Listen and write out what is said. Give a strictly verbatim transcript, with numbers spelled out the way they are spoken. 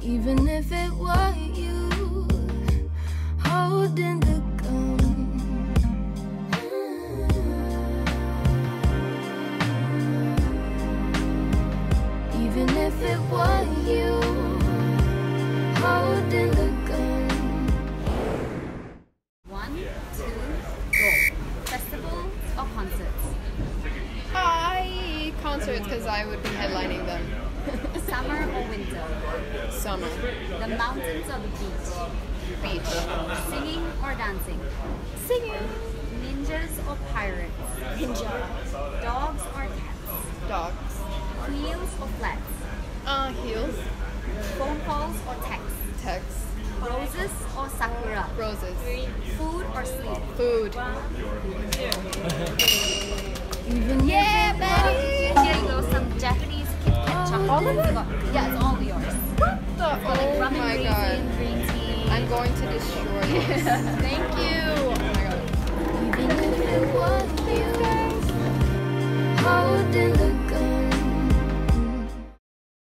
Even if it were you holding the gun. Even if it were you holding the gun. One, two, go. Festivals or concerts? I concerts because I would be headlining them. Summer or winter? Summer. The mountains or the beach? Beach. Singing or dancing? Singing. Ninjas or pirates? Ninja. Dogs or cats? Dogs. Heels or flats? Uh, heels. Phone calls or texts? Text. Roses or sakura? Roses. Food or sleep? Food. Even Yeah, Betty! Here you go, some Japanese Kit Kat chocolate. All of it? Yeah, it's all yours. What the? Got like Oh rum my and god. raisin, green tea. I'm going to destroy this. Thank you. Oh my god. if it were you holding the